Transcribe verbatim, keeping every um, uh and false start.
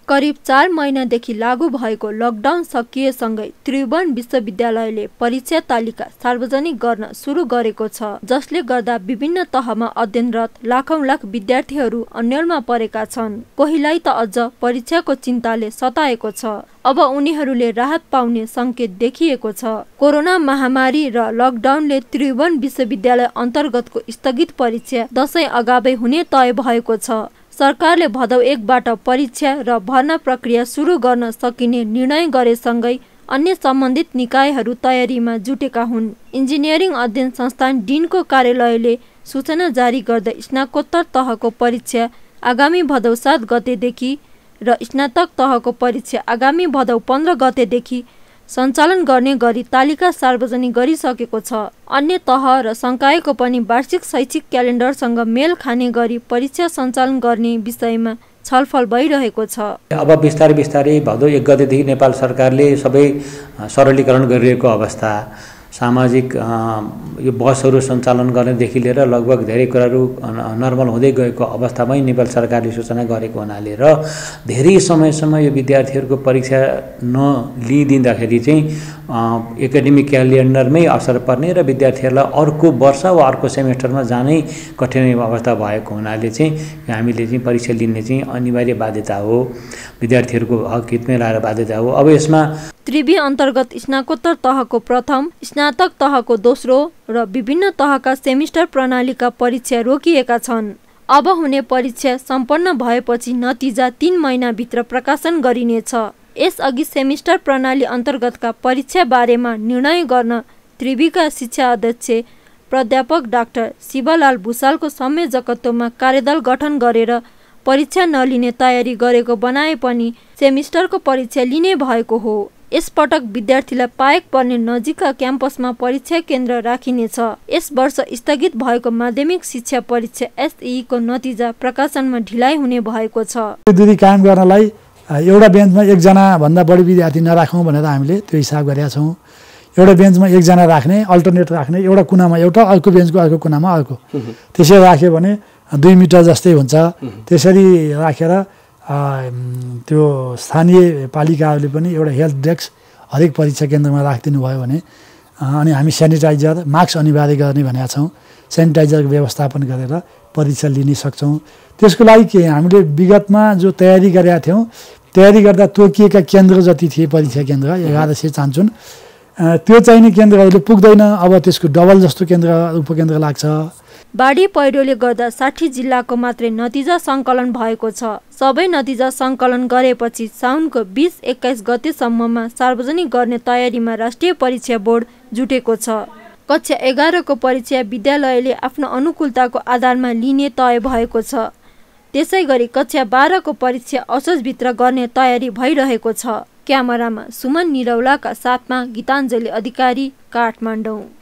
करिब चार महिनादेखि लागू भएको लकडाउन सकिएसँगै त्रिभुवन विश्वविद्यालयले परीक्षा तालिका सार्वजनिक गर्न सुरु गरेको छ, जसले गर्दा विभिन्न तहमा अध्ययनरत लाखौं लाख विद्यार्थीहरू अन्यलमा परेका छन्। कोहीलाई त अझ परीक्षाको चिन्ताले सताएको छ। अब उनीहरूले राहत पाउने संकेत देखिएको छ। कोरोना महामारी र लकडाउनले त्रिभुवन विश्वविद्यालय अन्तर्गतको स्थगित परीक्षा दशैं अगावै हुने तय भएको छ। सरकारले भदौ एकबाट परीक्षा र भर्ना प्रक्रिया सुरु गर्न सकिने निर्णय गरेसँगै अन्य सम्बन्धित निकायहरू तयारीमा जुटेका हुन्। इन्जिनियरिङ अध्ययन संस्थान डिनको कार्यालयले सूचना जारी गर्दै स्नातकोत्तर तहको परीक्षा आगामी भदौ सात गतेदेखि र स्नातक तहको परीक्षा आगामी भदौ पन्ध्र गतेदेखि सञ्चालन गर्ने गरी तालिका सार्वजनिक गरिसकेको छ। अन्य तह र संकायको पनि वार्षिक शैक्षिक क्यालेन्डरसँग मेल खाने गरी परीक्षा सञ्चालन गर्ने विषयमा छलफल भइरहेको छ। अब बिस्तारै बिस्तारै भदौ एक गतेदेखि नेपाल सरकारले सबै सरलीकरण गरिरहेको अवस्था, सामाजिक यो बसहरू सञ्चालन गर्नेदेखि लिएर लगभग धेरै कुराहरू नर्मल हुँदै गएको अवस्थामै नेपाल सरकारले सूचना गरेको हुनाले र धेरै समयसम्म यो विद्यार्थीहरूको परीक्षा नलिइदिँदाखेरि चाहिँ एकाडेमिक क्यालेन्डरमै असर पर्ने र विद्यार्थीहरूलाई अर्को वर्ष वा अर्को सेमेस्टरमा जानै कठिनाइ अवस्था भएको हुनाले चाहिँ हामीले चाहिँ परीक्षा लिने चाहिँ अनिवार्य बाध्यता हो, विद्यार्थीहरूको हक हितमै रहेर बाध्यता हो। अब यसमा त्रिवी अन्तर्गत स्नातकोत्तर तहको प्रथम, स्नातक तहको दोस्रो र विभिन्न तहका सेमिस्टर प्रणालीका परीक्षा रोकिएका छन्। अब हुने परीक्षा सम्पन्न भएपछि नतिजा तीन महिनाभित्र प्रकाशन गरिनेछ। यसअघि सेमिस्टर प्रणाली अन्तर्गतका परीक्षा बारेमा निर्णय गर्न त्रिवीका शिक्षा अध्यक्ष प्राध्यापक डाक्टर शिवलाल भुषालको संयोजकत्वमा कार्यदल गठन गरेर परीक्षा नलिने तयारी गरेको बनाए पनि सेमिस्टरको परीक्षा लिने भएको हो। यसपटक विद्यार्थीलाई पाएक पर्ने नजिकका क्याम्पसमा परीक्षा केन्द्र राखिनेछ। यस वर्ष स्थगित भएको माध्यमिक शिक्षा परीक्षा एसई को नतिजा प्रकाशनमा ढिलाइ हुने भएको छ। दूरी कायम गर्नलाई एउटा बेन्चमा एकजना भन्दा बढी विद्यार्थी नराखौँ भनेर हामीले त्यो हिसाब गरेका छौँ। एउटा बेन्चमा एकजना राख्ने, अल्टरनेट राख्ने, एउटा कुनामा एउटा, अर्को बेन्चको अर्को कुनामा अर्को, त्यसरी राख्यो भने दुई मिटर जस्तै हुन्छ। त्यसरी राखेर त्यो स्थानीय पालिकाहरूले पनि एउटा हेल्थ डेस्क हरेक परीक्षा केन्द्रमा राखिदिनु भयो भने, अनि हामी सेनिटाइजर मास्क अनिवार्य गर्ने भनेका छौँ। सेनिटाइजरको व्यवस्थापन गरेर परीक्षा लिन सक्छौँ। त्यसको लागि के हामीले विगतमा जो तयारी गरेका थियौँ, तयारी गर्दा तोकिएका केन्द्र जति थिए परीक्षा केन्द्र एघार सय चान्चुन, त्यो चाहिने केन्द्रहरूले पुग्दैन। अब त्यसको डबल जस्तो केन्द्र उपकेन्द्र लाग्छ। बाढी पहिरोले गर्दा साठी जिल्लाको मात्रै नतिजा सङ्कलन भएको छ। सबै नतिजा सङ्कलन गरेपछि साउनको बीस एक्काइस गतेसम्ममा सार्वजनिक गर्ने तयारीमा राष्ट्रिय परीक्षा बोर्ड जुटेको छ। कक्षा एघारको परीक्षा विद्यालयले आफ्नो अनुकूलताको आधारमा लिने तय भएको छ। त्यसै गरी कक्षा बाह्रको परीक्षा असोजभित्र गर्ने तयारी भइरहेको छ। क्यामेरामा सुमन निरौलाका साथमा गीताञ्जली अधिकारी, काठमाडौँ।